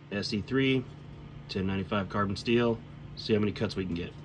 Esee 3, 1095 carbon steel, see how many cuts we can get.